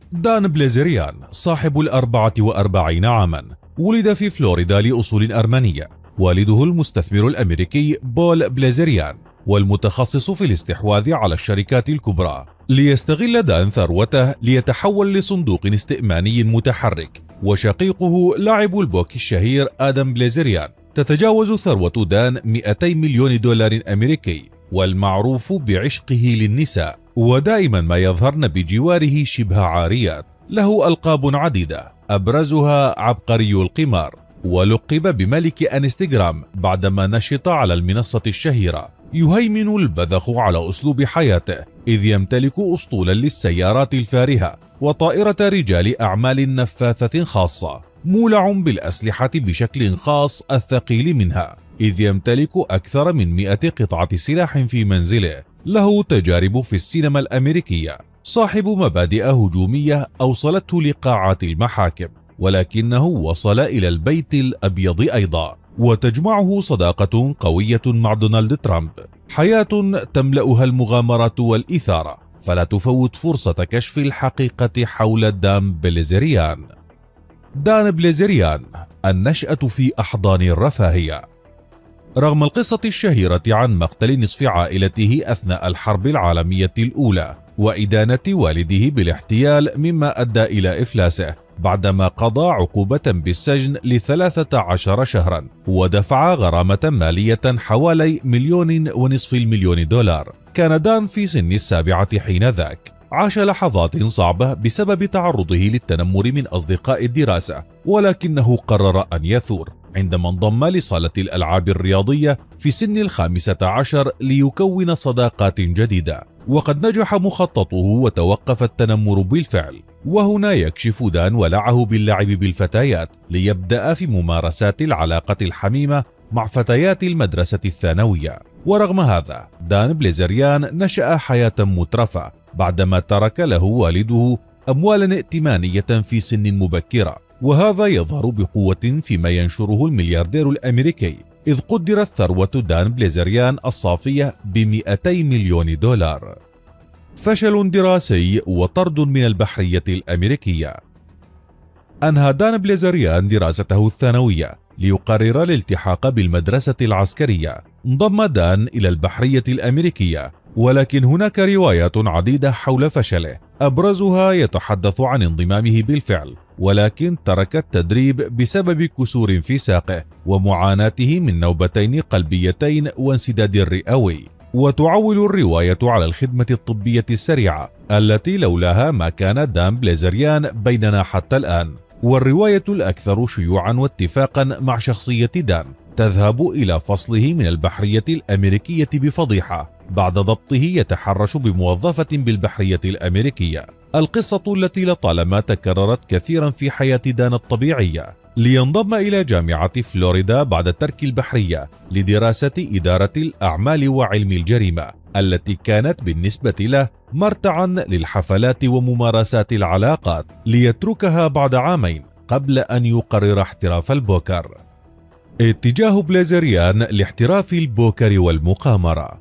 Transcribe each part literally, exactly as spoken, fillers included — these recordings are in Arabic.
دان بليزريان صاحب الأربعة وأربعين عاما، ولد في فلوريدا لأصول أرمنية. والده المستثمر الأمريكي بول بليزريان، والمتخصص في الاستحواذ على الشركات الكبرى. ليستغل دان ثروته ليتحول لصندوق استئماني متحرك. وشقيقه لاعب البوكي الشهير آدم بليزريان تتجاوز ثروة دان مئتي مليون دولار أمريكي، والمعروف بعشقه للنساء، ودائما ما يظهرن بجواره شبه عاريات. له ألقاب عديدة، أبرزها عبقري القمار، ولقب بملك انستغرام بعدما نشط على المنصة الشهيرة. يهيمن البذخ على أسلوب حياته، إذ يمتلك أسطولا للسيارات الفارهة وطائرة رجال أعمال نفاثة خاصة، مولع بالأسلحة بشكل خاص الثقيل منها، إذ يمتلك أكثر من مئة قطعة سلاح في منزله. له تجارب في السينما الأمريكية، صاحب مبادئ هجومية أوصلته لقاعات المحاكم، ولكنه وصل إلى البيت الأبيض أيضا، وتجمعه صداقة قوية مع دونالد ترامب. حياة تملأها المغامرات والإثارة، فلا تفوت فرصة كشف الحقيقة حول دان بليزريان. دان بليزريان، النشأة في أحضان الرفاهية. رغم القصة الشهيرة عن مقتل نصف عائلته أثناء الحرب العالمية الأولى وإدانة والده بالاحتيال مما أدى إلى إفلاسه بعدما قضى عقوبة بالسجن لثلاثة عشر شهرا، ودفع غرامة مالية حوالي مليون ونصف المليون دولار، كان دان في سن السابعة حينذاك. عاش لحظات صعبة بسبب تعرضه للتنمر من أصدقاء الدراسة، ولكنه قرر أن يثور عندما انضم لصالة الألعاب الرياضية في سن الخامسة عشر ليكون صداقات جديدة. وقد نجح مخططه وتوقف التنمر بالفعل. وهنا يكشف دان ولعه باللعب بالفتيات ليبدأ في ممارسات العلاقة الحميمة مع فتيات المدرسة الثانوية. ورغم هذا دان بليزريان نشأ حياة مترفة بعدما ترك له والده أموالا ائتمانية في سن مبكرة، وهذا يظهر بقوة فيما ينشره الملياردير الأمريكي، إذ قدرت ثروة دان بليزريان الصافية بمئتي مليون دولار. فشل دراسي وطرد من البحرية الأمريكية. أنهى دان بليزريان دراسته الثانوية ليقرر الالتحاق بالمدرسة العسكرية. انضم دان إلى البحرية الأمريكية، ولكن هناك روايات عديدة حول فشله، أبرزها يتحدث عن انضمامه بالفعل ولكن ترك التدريب بسبب كسور في ساقه ومعاناته من نوبتين قلبيتين وانسداد رئوي. وتعول الرواية على الخدمة الطبية السريعة التي لولاها ما كان دان بليزريان بيننا حتى الآن. والرواية الأكثر شيوعا واتفاقا مع شخصية دان تذهب إلى فصله من البحرية الأمريكية بفضيحة بعد ضبطه يتحرش بموظفة بالبحرية الأمريكية. القصة التي لطالما تكررت كثيرا في حياة دان الطبيعية، لينضم إلى جامعة فلوريدا بعد ترك البحرية لدراسة إدارة الأعمال وعلم الجريمة، التي كانت بالنسبة له مرتعا للحفلات وممارسات العلاقات، ليتركها بعد عامين قبل أن يقرر احتراف البوكر. اتجاه بليزريان لاحتراف البوكر والمقامرة.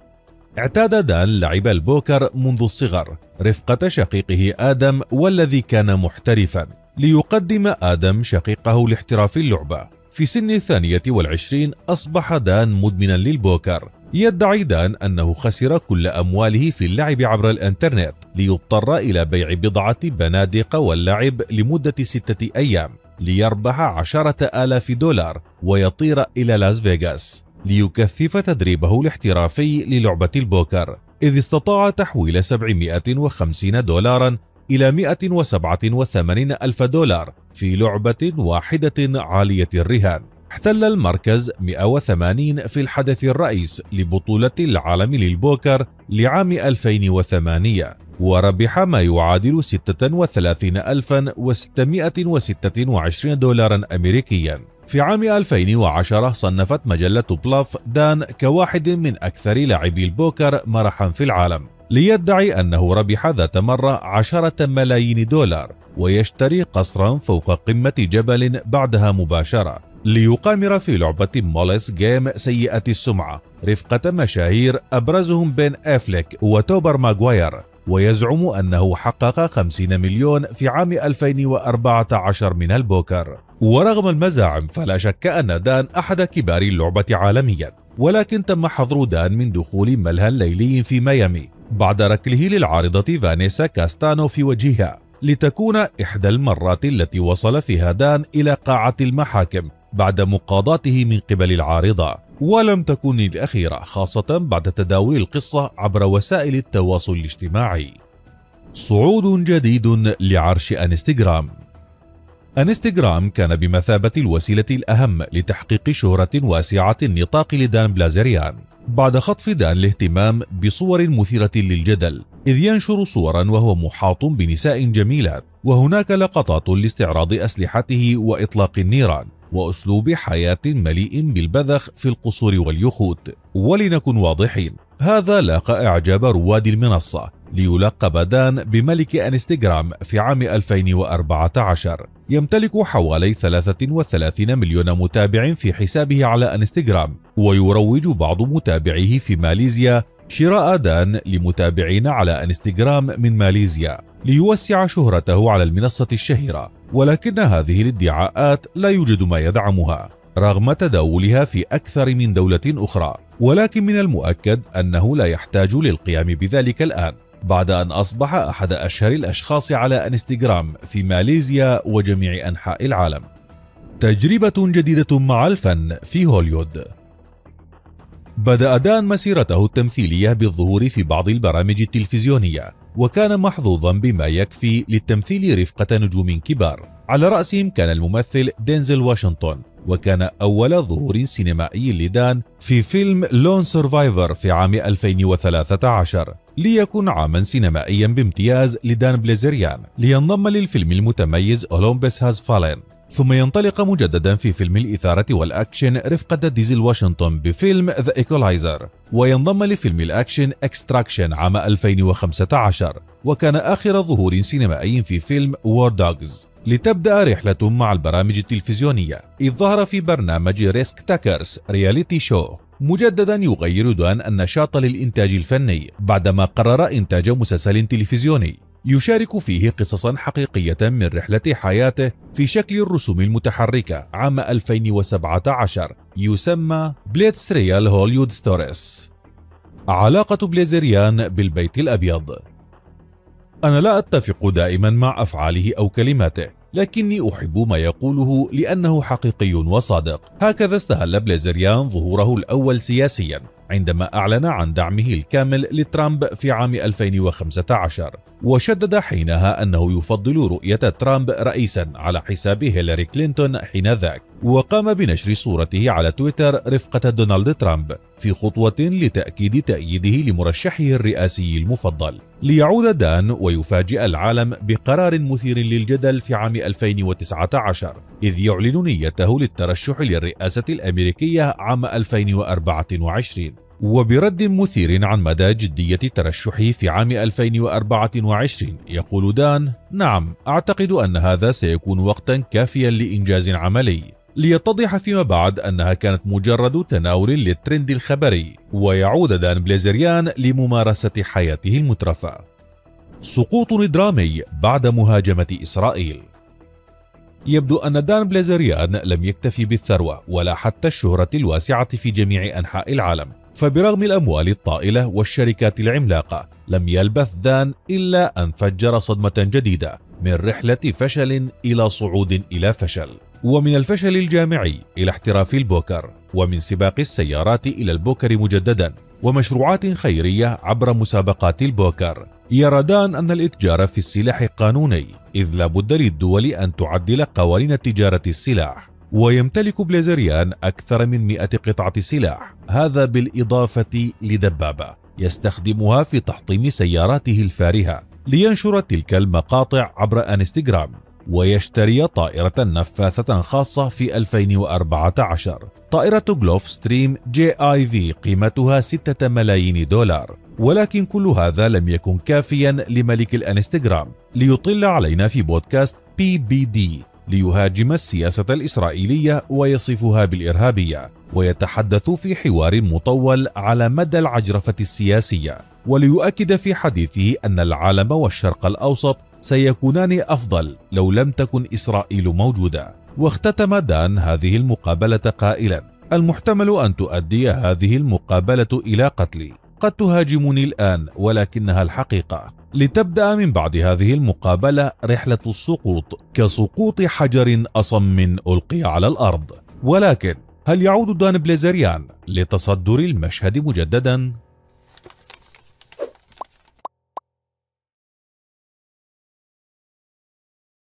اعتاد دان لعب البوكر منذ الصغر رفقة شقيقه آدم والذي كان محترفا، ليقدم آدم شقيقه لاحتراف اللعبة. في سن الثانية والعشرين أصبح دان مدمنا للبوكر. يدعي دان أنه خسر كل أمواله في اللعب عبر الإنترنت ليضطر إلى بيع بضعة بنادق واللعب لمدة ستة أيام ليربح عشرة آلاف دولار ويطير إلى لاس فيغاس ليكثف تدريبه الاحترافي للعبة البوكر، إذ استطاع تحويل سبعمائة وخمسين دولارا إلى مئة وسبعة وثمانين ألف دولار في لعبة واحدة عالية الرهان. احتل المركز مئة وثمانين في الحدث الرئيس لبطولة العالم للبوكر لعام ألفين وثمانية، وربح ما يعادل ستة وثلاثين ألفا وستمائة وستة وعشرين دولارا أمريكيا. في عام ألفين وعشرة صنفت مجلة بلاف دان كواحد من أكثر لاعبي البوكر مرحا في العالم، ليدعي أنه ربح ذات مرة عشرة ملايين دولار ويشتري قصرا فوق قمة جبل بعدها مباشرة، ليقامر في لعبة موليس جيم سيئة السمعة رفقة مشاهير أبرزهم بين أفليك وتوبر ماغواير. ويزعم أنه حقق خمسين مليون في عام ألفين وأربعة عشر من البوكر. ورغم المزاعم فلا شك أن دان أحد كبار اللعبة عالميا، ولكن تم حظر دان من دخول ملهى ليلي في ميامي بعد ركله للعارضة فانيسا كاستانو في وجهها، لتكون إحدى المرات التي وصل فيها دان إلى قاعة المحاكم بعد مقاضاته من قبل العارضة، ولم تكن الأخيرة، خاصة بعد تداول القصة عبر وسائل التواصل الاجتماعي. صعود جديد لعرش انستغرام. انستغرام كان بمثابة الوسيلة الأهم لتحقيق شهرة واسعة النطاق لدان بلازريان بعد خطف دان الاهتمام بصور مثيرة للجدل، إذ ينشر صورا وهو محاط بنساء جميلات، وهناك لقطات لاستعراض أسلحته وإطلاق النيران وأسلوب حياة مليء بالبذخ في القصور واليخوت. ولنكن واضحين، هذا لاقى إعجاب رواد المنصة، ليلقب دان بملك انستغرام في عام ألفين وأربعة عشر. يمتلك حوالي ثلاثة وثلاثين مليون متابع في حسابه على انستغرام، ويروج بعض متابعيه في ماليزيا شراء دان لمتابعين على انستغرام من ماليزيا ليوسع شهرته على المنصة الشهيرة، ولكن هذه الادعاءات لا يوجد ما يدعمها رغم تداولها في أكثر من دولة أخرى، ولكن من المؤكد أنه لا يحتاج للقيام بذلك الآن بعد أن أصبح أحد أشهر الأشخاص على انستغرام في ماليزيا وجميع أنحاء العالم. تجربة جديدة مع الفن في هوليوود. بدأ دان مسيرته التمثيلية بالظهور في بعض البرامج التلفزيونية، وكان محظوظا بما يكفي للتمثيل رفقة نجوم كبار، على رأسهم كان الممثل دينزل واشنطن، وكان أول ظهور سينمائي لدان في فيلم لون سيرفايفر في عام ألفين وثلاثة عشر، ليكن عاما سينمائيا بامتياز لدان بلازريان لينضم للفيلم المتميز أولمبس هاز فالن، ثم ينطلق مجددا في فيلم الإثارة والأكشن رفقة ديزل واشنطن بفيلم ذا إيكولايزر، وينضم لفيلم الأكشن اكستراكشن عام ألفين وخمسة عشر، وكان آخر ظهور سينمائي في فيلم وور دوغز، لتبدأ رحلة مع البرامج التلفزيونية، إذ ظهر في برنامج ريسك تاكرز رياليتي شو، مجددا يغير دان النشاط للإنتاج الفني بعدما قرر إنتاج مسلسل تلفزيوني يشارك فيه قصصا حقيقية من رحلة حياته في شكل الرسوم المتحركة عام ألفين وسبعة عشر، يسمى بليتس ريال هوليوود ستوريز. علاقة بلازريان بالبيت الأبيض. أنا لا أتفق دائما مع أفعاله أو كلماته، لكني أحب ما يقوله لأنه حقيقي وصادق. هكذا استهل بلازريان ظهوره الأول سياسيا عندما أعلن عن دعمه الكامل لترامب في عام ألفين وخمسة عشر، وشدد حينها أنه يفضل رؤية ترامب رئيسا على حساب هيلاري كلينتون حينذاك، وقام بنشر صورته على تويتر رفقة دونالد ترامب في خطوة لتأكيد تأييده لمرشحه الرئاسي المفضل. ليعود دان ويفاجئ العالم بقرار مثير للجدل في عام ألفين وتسعة عشر، إذ يعلن نيته للترشح للرئاسة الأمريكية عام ألفين وأربعة وعشرين، وبرد مثير عن مدى جدية ترشحه في عام ألفين وأربعة وعشرين يقول دان: نعم، أعتقد أن هذا سيكون وقتا كافيا لإنجاز عملي. ليتضح فيما بعد أنها كانت مجرد تناول للترند الخبري، ويعود دان بلازريان لممارسة حياته المترفة. سقوط درامي بعد مهاجمة إسرائيل. يبدو أن دان بلازريان لم يكتفي بالثروة ولا حتى الشهرة الواسعة في جميع أنحاء العالم، فبرغم الأموال الطائلة والشركات العملاقة لم يلبث دان إلا أن فجر صدمة جديدة من رحلة فشل إلى صعود إلى فشل، ومن الفشل الجامعي إلى احتراف البوكر، ومن سباق السيارات إلى البوكر مجددا، ومشروعات خيرية عبر مسابقات البوكر. يرى دان أن الإتجار في السلاح قانوني، إذ لا بد للدول أن تعدل قوانين تجارة السلاح، ويمتلك بلازريان أكثر من مئة قطعة سلاح، هذا بالإضافة لدبابة يستخدمها في تحطيم سياراته الفارهة، لينشر تلك المقاطع عبر انستغرام، ويشتري طائرة نفاثة خاصة في ألفين وأربعة عشر، طائرة جلوف ستريم جي آي في قيمتها ستة ملايين دولار. ولكن كل هذا لم يكن كافيا لملك الانستغرام ليطل علينا في بودكاست بي بي دي، ليهاجم السياسة الإسرائيلية ويصفها بالإرهابية، ويتحدث في حوار مطول على مدى العجرفة السياسية وليؤكد في حديثه أن العالم والشرق الأوسط سيكونان أفضل لو لم تكن إسرائيل موجودة. واختتم دان هذه المقابلة قائلا: المحتمل أن تؤدي هذه المقابلة إلى قتلي، قد تهاجمني الآن ولكنها الحقيقة. لتبدأ من بعد هذه المقابلة رحلة السقوط كسقوط حجر أصم ألقي على الأرض. ولكن هل يعود دان بليزريان لتصدر المشهد مجددا؟